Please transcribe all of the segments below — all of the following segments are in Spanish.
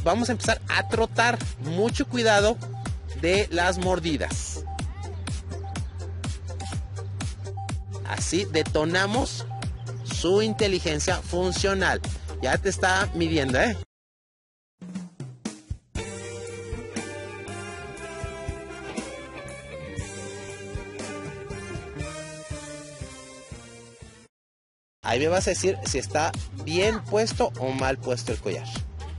vamos a empezar a trotar. Mucho cuidado de las mordidas. Así detonamos su inteligencia funcional. Ya te está midiendo, ¿eh? Ahí me vas a decir si está bien puesto o mal puesto el collar.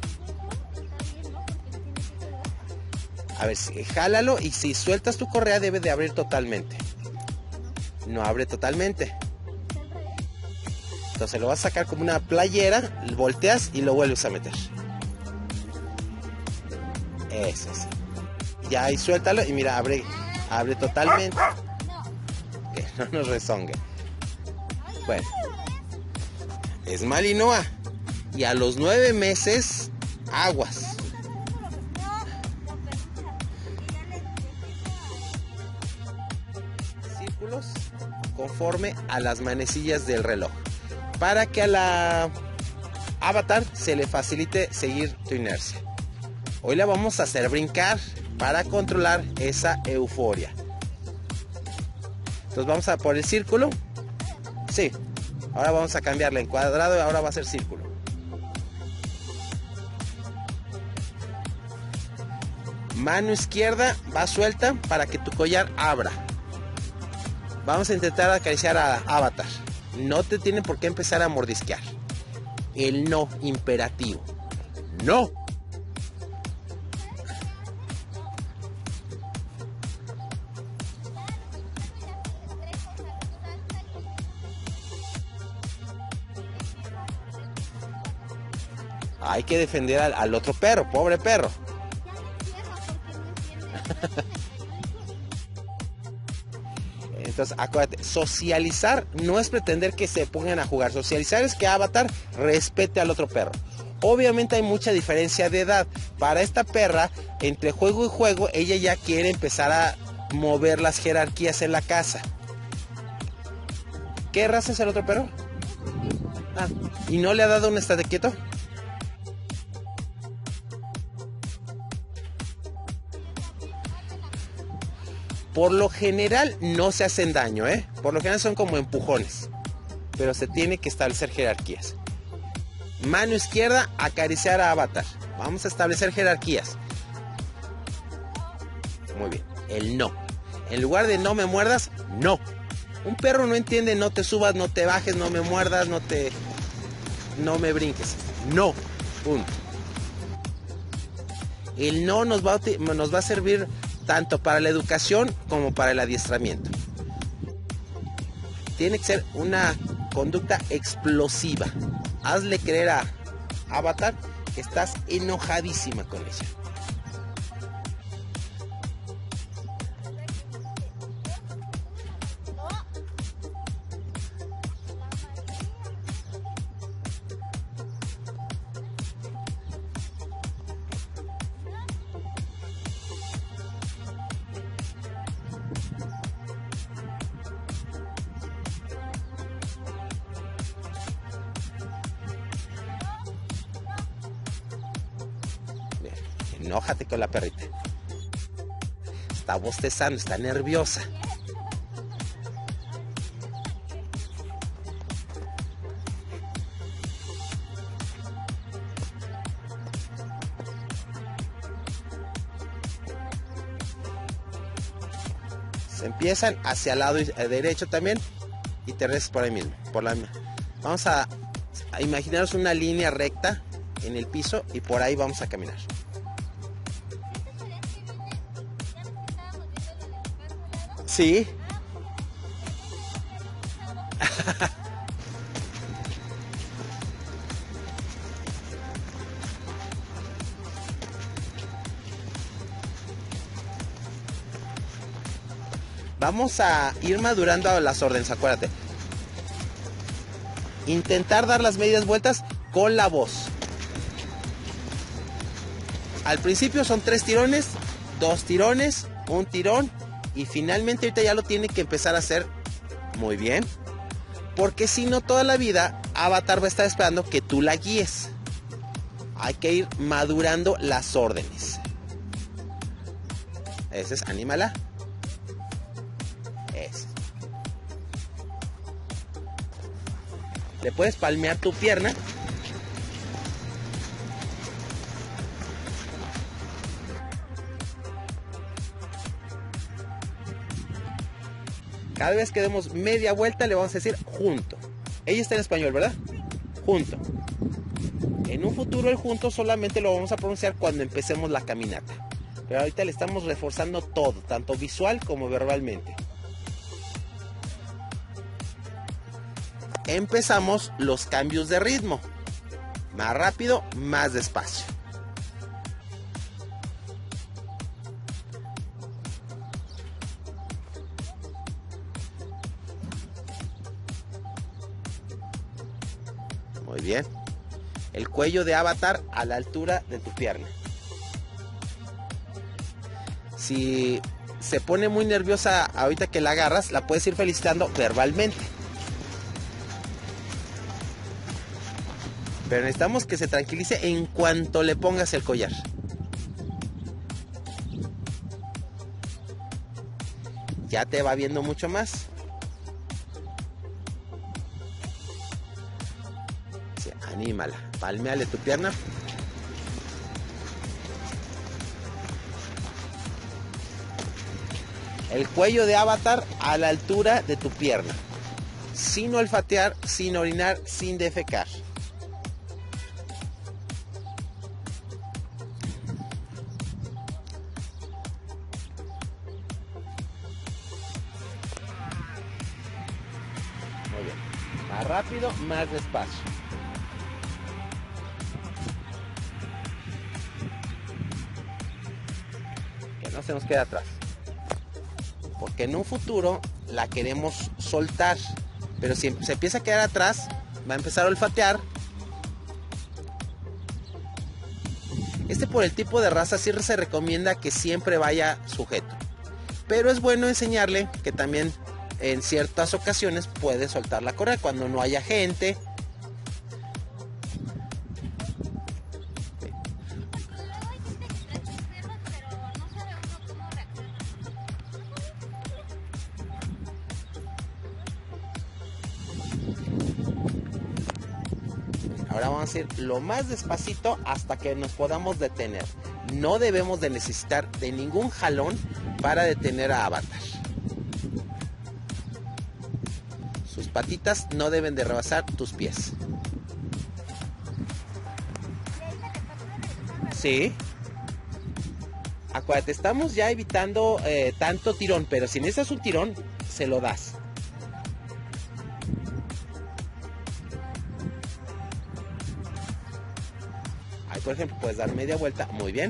A ver, jálalo y si sueltas tu correa debe de abrir totalmente. No abre totalmente. Entonces lo vas a sacar como una playera, volteas y lo vuelves a meter. Eso sí. Ya ahí suéltalo y mira, abre totalmente. Que no nos rezongue. Bueno. Es Malinois. Y a los 9 meses, aguas. Círculos conforme a las manecillas del reloj. Para que a la avatar se le facilite seguir tu inercia. Hoy la vamos a hacer brincar para controlar esa euforia. Entonces vamos a por el círculo. Sí. Ahora vamos a cambiarle en cuadrado y ahora va a ser círculo. Mano izquierda va suelta para que tu collar abra. Vamos a intentar acariciar a Avatar. No te tiene por qué empezar a mordisquear. El no imperativo. No. Hay que defender al otro perro, pobre perro. Entonces, acuérdate, socializar no es pretender que se pongan a jugar. Socializar es que Avatar respete al otro perro. Obviamente hay mucha diferencia de edad. Para esta perra, entre juego y juego, ella ya quiere empezar a mover las jerarquías en la casa. ¿Qué raza es el otro perro? Ah, ¿y no le ha dado un estate quieto? Por lo general no se hacen daño, ¿eh? Por lo general son como empujones. Pero se tiene que establecer jerarquías. Mano izquierda, acariciar a Avatar. Vamos a establecer jerarquías. Muy bien. El no. En lugar de no me muerdas, no. Un perro no entiende no te subas, no te bajes, no me muerdas, no me brinques. No. Punto. El no nos va a servir tanto para la educación como para el adiestramiento. Tiene que ser una conducta explosiva. Hazle creer a Avatar que estás enojadísima con ella. Enójate con la perrita. Está bostezando, está nerviosa. Se empiezan hacia el lado derecho también y te regresas por ahí mismo. Vamos a imaginaros una línea recta en el piso y por ahí vamos a caminar. Sí. Vamos a ir madurando las órdenes, acuérdate. Intentar dar las medias vueltas con la voz. Al principio son 3 tirones, 2 tirones, 1 tirón. Y finalmente ahorita ya lo tiene que empezar a hacer muy bien. Porque si no, toda la vida Avatar va a estar esperando que tú la guíes. hay que ir madurando las órdenes. Ese es, anímala. Ese. Le puedes palmear tu pierna. Cada vez que demos media vuelta le vamos a decir junto. Ella está en español, ¿verdad? Junto. En un futuro el junto solamente lo vamos a pronunciar cuando empecemos la caminata. Pero ahorita le estamos reforzando todo, tanto visual como verbalmente. Empezamos los cambios de ritmo. Más rápido, más despacio. Muy bien. El cuello de Avatar a la altura de tu pierna. Si se pone muy nerviosa ahorita que la agarras, la puedes ir felicitando verbalmente. Pero necesitamos que se tranquilice en cuanto le pongas el collar. Ya te va viendo mucho más. Sí, anímala, palméale tu pierna. El cuello de Avatar a la altura de tu pierna. Sin olfatear, sin orinar, sin defecar. Muy bien. Más rápido, más despacio. Que no se nos quede atrás. Porque en un futuro la queremos soltar. Pero si se empieza a quedar atrás, va a empezar a olfatear. Por el tipo de raza sí se recomienda que siempre vaya sujeto. Pero es bueno enseñarle que también en ciertas ocasiones puede soltar la correa cuando no haya gente. Ahora vamos a ir lo más despacito hasta que nos podamos detener. No debemos de necesitar de ningún jalón para detener a Avatar. Sus patitas no deben de rebasar tus pies. Sí. Acuérdate, estamos ya evitando tanto tirón, pero si necesitas un tirón, se lo das. Ahí, por ejemplo, puedes dar media vuelta. Muy bien.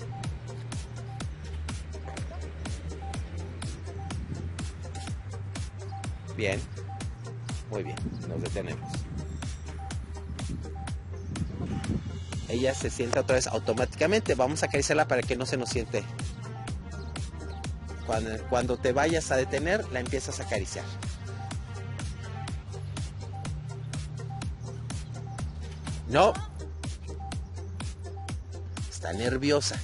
Bien. Muy bien. Nos detenemos. Ella se sienta otra vez automáticamente. Vamos a acariciarla para que no se nos siente. Cuando te vayas a detener, la empiezas a acariciar. No. Está nerviosa.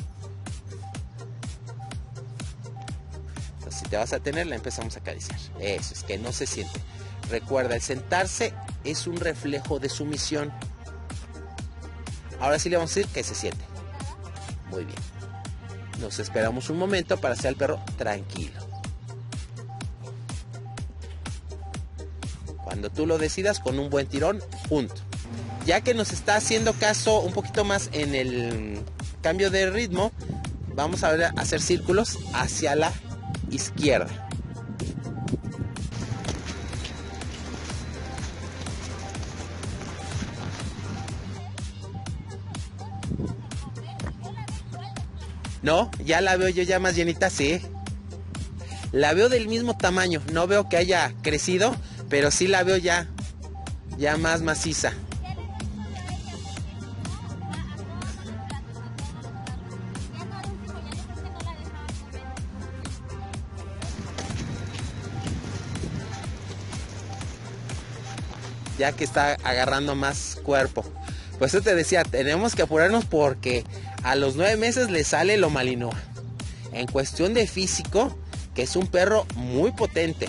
Entonces, si te vas a detener, la empezamos a acariciar. Eso es, que no se siente. Recuerda, el sentarse es un reflejo de sumisión. Ahora sí le vamos a decir que se siente. Muy bien. Nos esperamos un momento para hacer al perro tranquilo. Cuando tú lo decidas, con un buen tirón, punto. Ya que nos está haciendo caso un poquito más en el cambio de ritmo, vamos a hacer círculos hacia la izquierda. No, ya la veo yo ya más llenita, sí. La veo del mismo tamaño, no veo que haya crecido, pero sí la veo ya más maciza. Ya que está agarrando más cuerpo. Pues eso te decía, tenemos que apurarnos porque a los 9 meses le sale lo Malinois. En cuestión de físico, que es un perro muy potente.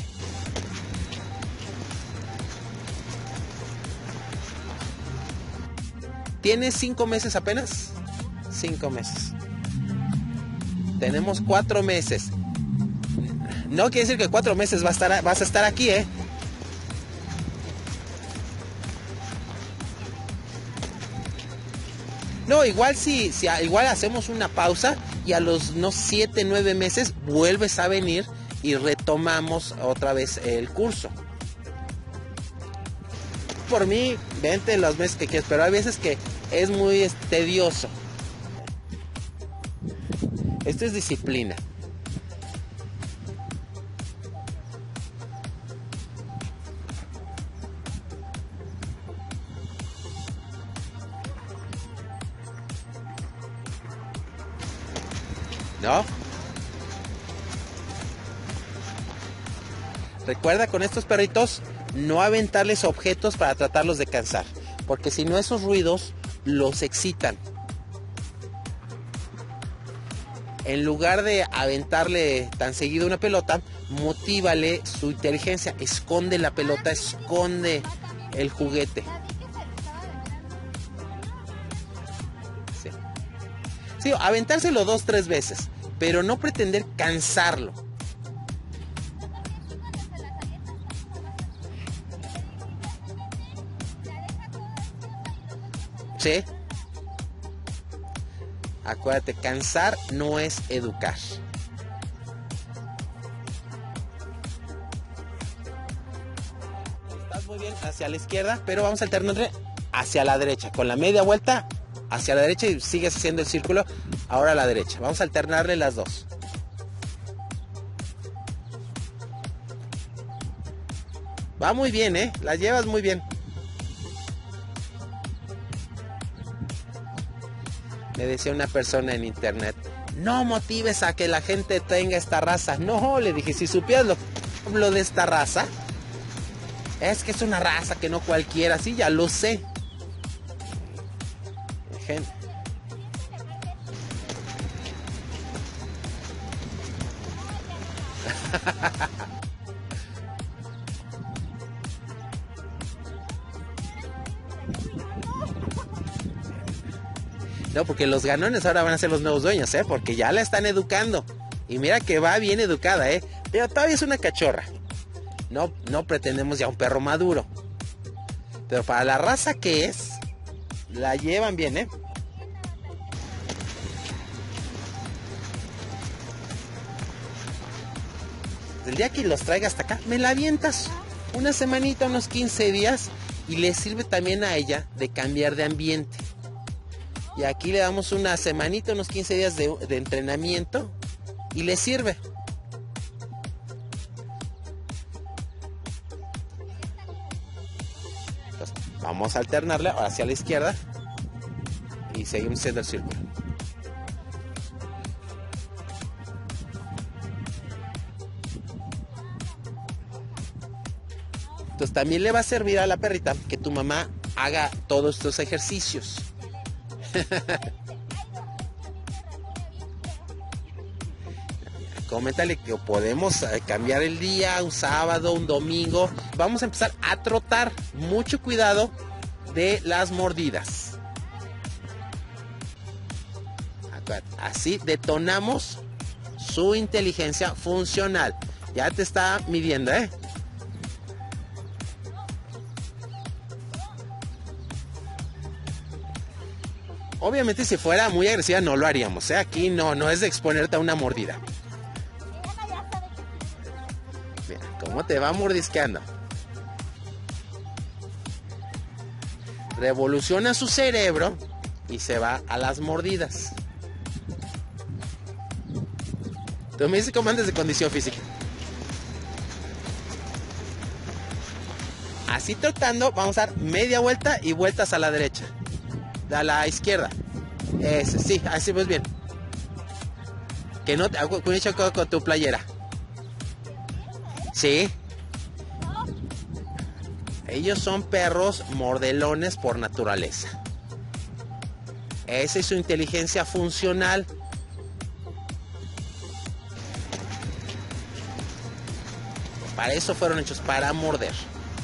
¿Tienes 5 meses apenas? 5 meses. Tenemos 4 meses. No quiere decir que 4 meses vas a estar aquí, ¿eh? No, igual igual hacemos una pausa y a los 7, 9 meses vuelves a venir y retomamos otra vez el curso. Por mí, vente los meses que quieras, pero hay veces que es muy tedioso. Esto es disciplina. ¿No? Recuerda con estos perritos no aventarles objetos para tratarlos de cansar, porque si no esos ruidos los excitan. En lugar de aventarle tan seguido una pelota, motívale su inteligencia, esconde la pelota, esconde el juguete. Sí, aventárselo 2, 3 veces, pero no pretender cansarlo. Sí. Acuérdate, cansar no es educar. Estás muy bien hacia la izquierda, pero vamos a alternarle hacia la derecha. Con la media vuelta hacia la derecha y sigues haciendo el círculo. Ahora a la derecha. Vamos a alternarle las dos. Va muy bien, ¿eh? La llevas muy bien. Me decía una persona en internet, no motives a que la gente tenga esta raza. No, le dije, si supieras lo de esta raza, es que es una raza que no cualquiera, sí, ya lo sé. No, porque los ganones ahora van a ser los nuevos dueños, ¿eh? Porque ya la están educando. Y mira que va bien educada, ¿eh? Pero todavía es una cachorra. No pretendemos ya un perro maduro. Pero para la raza que es, la llevan bien, ¿eh? El día que los traiga hasta acá, me la avientas una semanita, unos 15 días. Y le sirve también a ella de cambiar de ambiente. Y aquí le damos una semanita, unos 15 días de entrenamiento y le sirve. Entonces, vamos a alternarle hacia la izquierda y seguimos haciendo el círculo. Entonces también le va a servir a la perrita que tu mamá haga todos estos ejercicios. Coméntale que podemos cambiar el día, un sábado, un domingo. Vamos a empezar a trotar. Mucho cuidado de las mordidas. Así detonamos su inteligencia funcional. Ya te está midiendo, ¿eh? Obviamente si fuera muy agresiva no lo haríamos, ¿eh? Aquí no es de exponerte a una mordida. Mira, cómo te va mordisqueando. Revoluciona su cerebro y se va a las mordidas. Tú me dices cómo andas de condición física. Así trotando, vamos a dar media vuelta y vueltas a la derecha. A la izquierda. Sí, así pues bien. Que no te hago con tu playera. Sí. Ellos son perros mordelones por naturaleza. Esa es su inteligencia funcional. Para eso fueron hechos, para morder.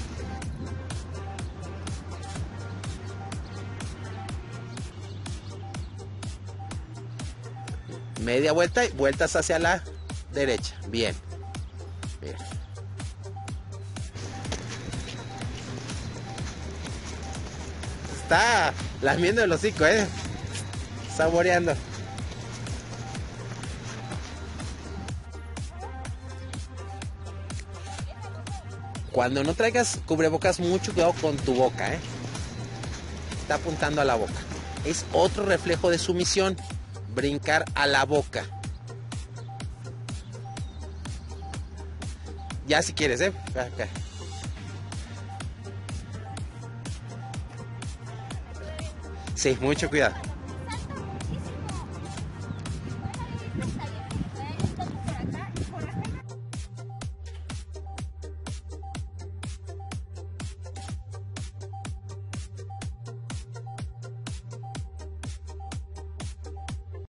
Media vuelta y vueltas hacia la derecha. Bien. Bien. Está lamiendo el hocico, saboreando. Cuando no traigas cubrebocas, mucho cuidado con tu boca, Está apuntando a la boca. Es otro reflejo de sumisión. Brincar a la boca. Ya si quieres, Acá. Sí, mucho cuidado.